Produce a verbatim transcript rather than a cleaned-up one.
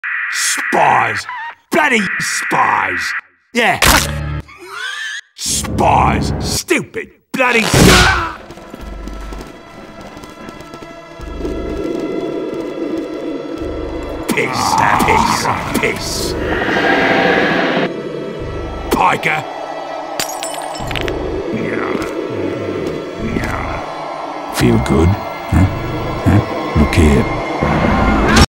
Spies! Bloody spies! Yeah! Spies! Stupid! Bloody... Piss! Piss! Piss! Piker! Feel good? Huh? Huh? Look here.